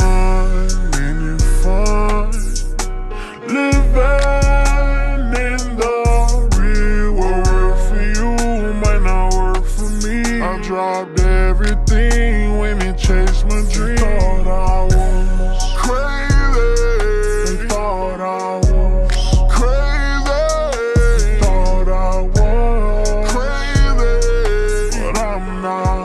ain't it fun? Living in the real world. What work for you might not work for me. I dropped everything when it chased my dream. Thought I was crazy. Thought I was crazy. Thought I was crazy. But I'm not.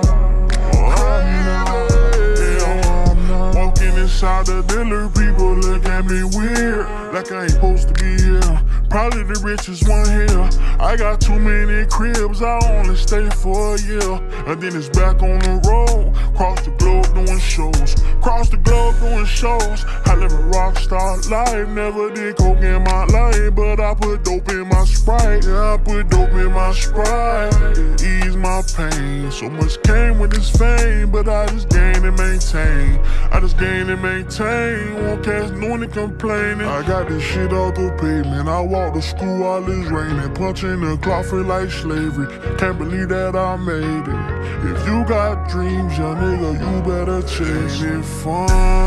Walking inside the dealer, people look at me weird, like I ain't supposed to be here. Probably the richest one here. I got too many cribs, I only stay for a year. And then it's back on the road, cross the globe doing shows. Cross the globe doing shows. I live a rock star life, never did coke in my life, but I put dope in my Sprite. Yeah, I put dope in my Sprite. It eased my pain. So much came with this fame, but I just gain and maintain. I just gain and maintain. Won't catch no one complaining. I got this shit off the pavement. I walk to school while it's raining, punching the clock feel like slavery. Can't believe that I made it. If you got dreams, young nigga, you better chase it. Fun.